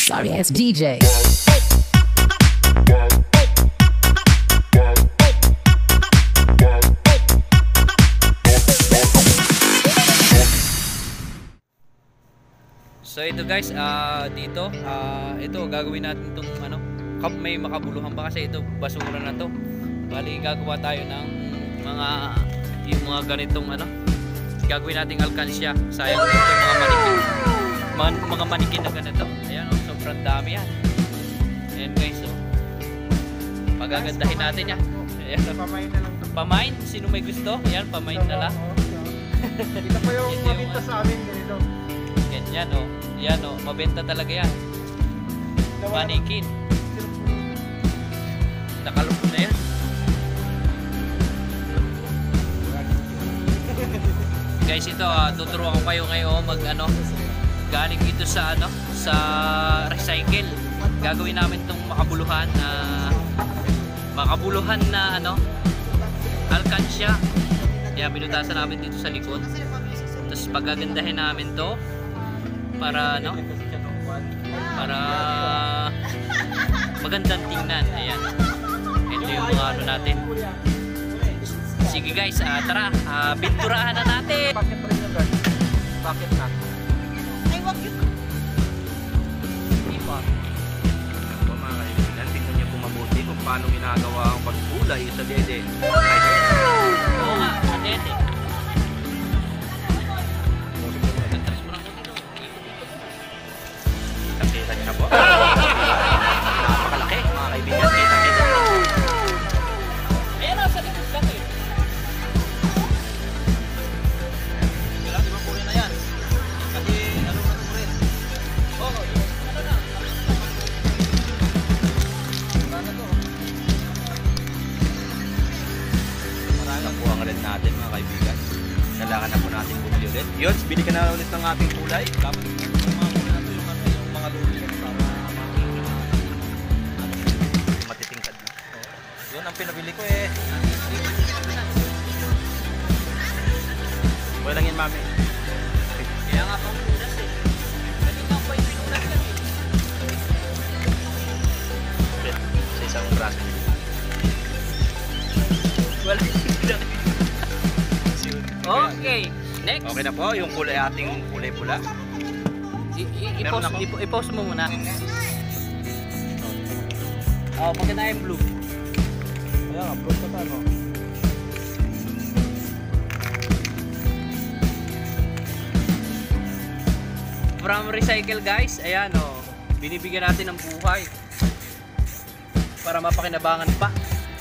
Sorry ass DJ. So ito guys, dito, ito gagawin natin itong ano, may makabuluhan pa kasi ito basura na to. Bali gagawa tayo ng yung mga ganitong ano, gagawin nating alkansya. Sayang ito mga manikin. Mga manikin na ganito. Ayan oh, sobrang dami yan. Ayan guys, so pagagandahin natin yan. Ayan, Pamain na lang. pamain, sino may gusto? Ayan, pamain na lang. Ito pa yung mabinta sa amin ganito. Ganyan oh. Yan oh, mabenta talaga yan. Manikin. Nakalungkot na yan. Guys, ito tuturuan ko kayo ngayon mag ano, galing ito sa ano, sa recycle. Gagawin namin itong makabuluhan na ano, alkansya. Kaya binutasan namin dito sa likod. Tapos pagagandahin namin to para ano, para magandang tingnan. Ayan. Ito yung mga ano natin. Sige guys, tara, binturahan na natin. Bakit pa rin yung guard? Bakit na? Ay, wag yun. Hindi pa. Ako mga kaibigan, tingnan niyo kung mabuti kung paano ginagawa ang pagkulay sa dede. Oo nga, sa dede. Nakita niyo na po? Napakalaki mga kaibigan, kita-kita. Ayan o, sa likod lang eh. Kailangan di ba kulay na yan? Kasi ano na rin? Oo, ano na. Ano to? Marami nakuha nga rin natin mga kaibigan. Kailangan na po natin bumili ulit. Yun, bili ka na ulit ng ating kulay. Dapat yung mga kulay na to, yung mga lulit para matitingkad na. Yun ang pinabili ko eh. Okay lang yun, mami. Kaya nga pang punas eh. Kanina pa yung pinunas lang eh. Sa isang braso. Wala. Okay, next. Okay na po, yung kulay ating kulay pula. Meron ako. I-post mo muna. Oh, pagka na yung blue. Ayan, upload pa tayo. From recycle guys, ayan oh. Binibigyan natin ng buhay para mapakinabangan pa.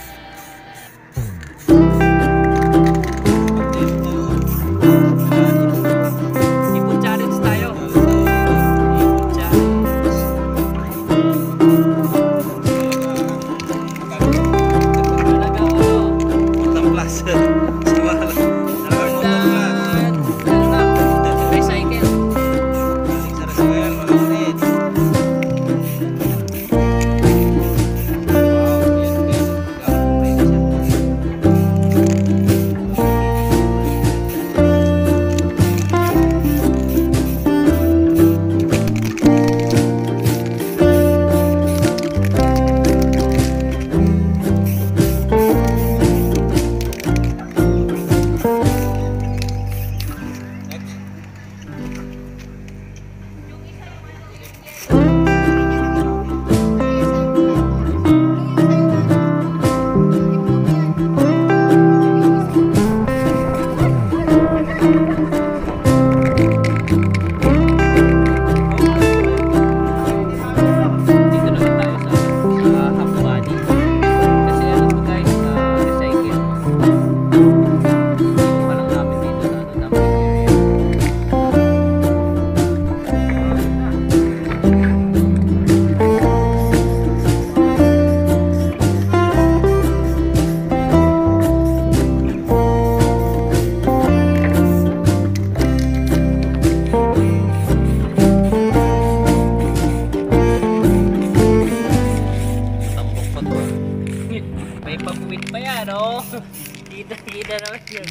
Ipon challenge tayo. Ipon challenge. Talaga ano? Isang klase. Recycle. Kita naman yun.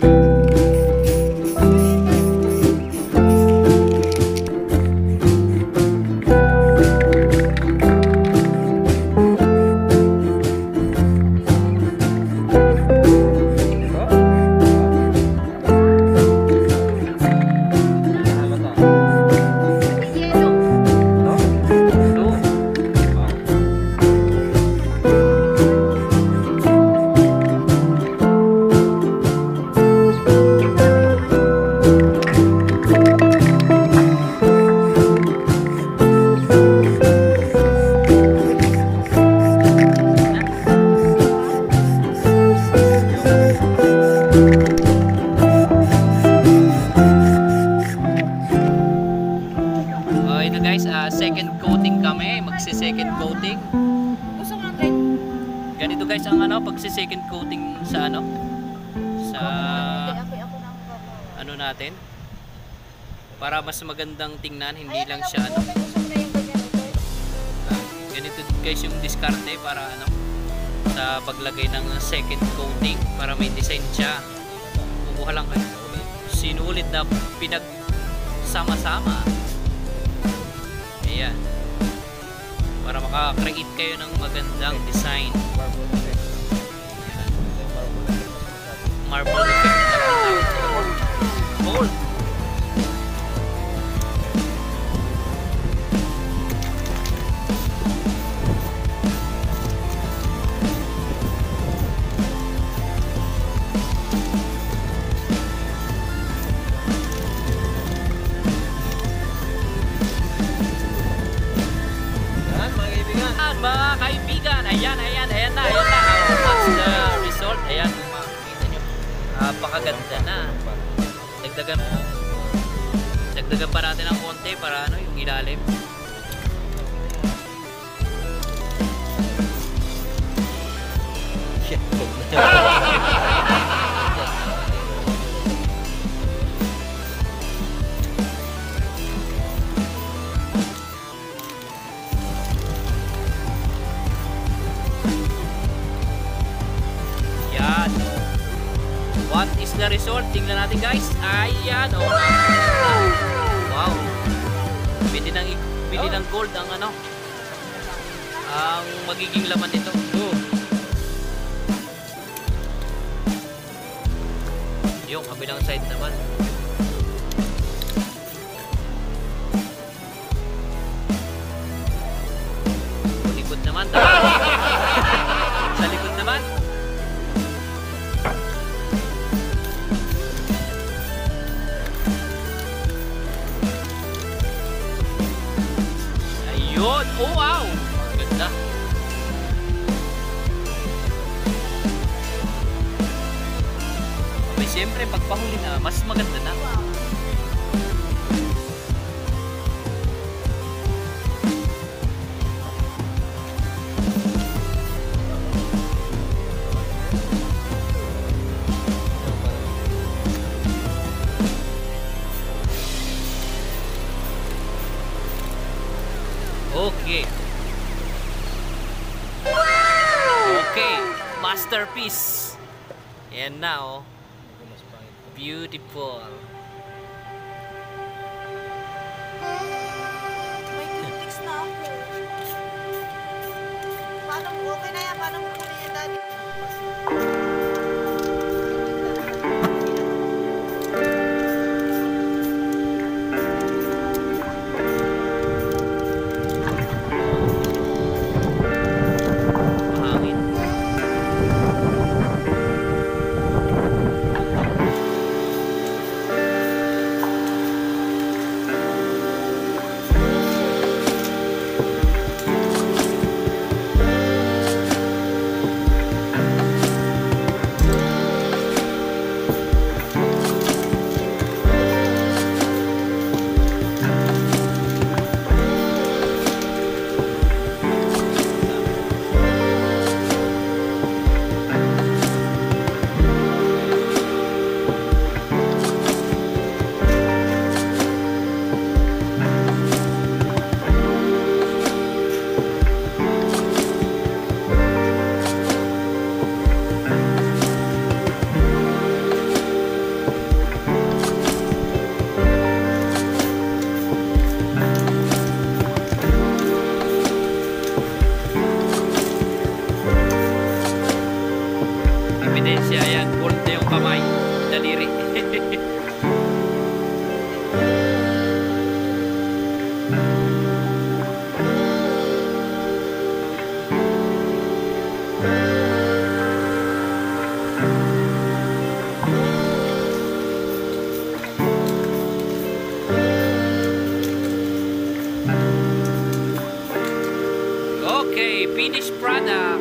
coating kami, magsi-second coating. Gusto ko ng red. Ganito guys ang ano, pagsi-second coating sa ano, sa Ako na ang gagawa. ano natin. Para mas magandang tingnan, hindi Ayan lang na siya lang, ano. okay, gusto mo na yung ganyan, okay? Ganito guys yung diskarte para ano, sa paglagay ng second coating para may design siya. Kukuha lang kayo sinulit na pinagsama-sama. Ayan. Para makakreate kayo ng magandang design. Ayan. Marble effect na lang tawag. Mold. Mga kaibigan, ayan na. What's the result? Ayan, makikita nyo. Napakaganda na. Dagdagan pa natin ng konti para ano, yung ilalim. Yan. What is the result? Tingnan natin guys. Ayan o. Wow. Bili ng gold ang ano. Ang magiging laman nito. Yung kabilang side naman. Likod naman. Sa likod naman. Ayun. Oh wow. Ganda. May siyempre pagpahuli na mas maganda na. Okay. Okay, masterpiece. And now, beautiful. May cutics na ako. Paano mo okay na yan? Paano mo kunin yan, Daddy? Hangin. Ebidensya yan, gold na yung kamay, daliri. Okay, finished product.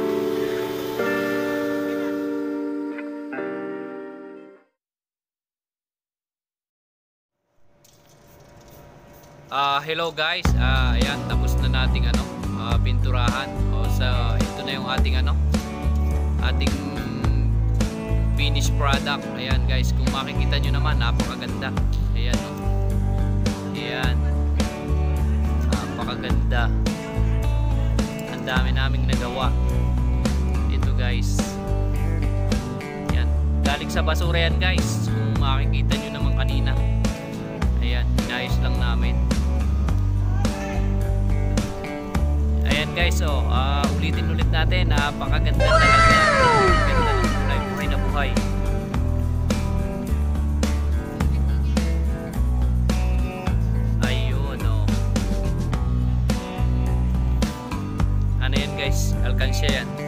Hello guys, ayan, tapos na nating ano, pinturahan. O sa ito na yung ating ano, ating finished product. Ayan guys, kung makikita nyo naman, napakaganda. Ayan o. Ayan. Napakaganda. Ang dami naming nagawa. Ito guys. Ayan. Galing sa basura yan guys. Kung makikita nyo naman kanina. Ayan. Inayos lang namin. Ayan guys. So, ulitin ulit natin. Napakaganda talaga. Ganda ng kulay. Buhay na buhay. Ano yan guys, alkansya yan.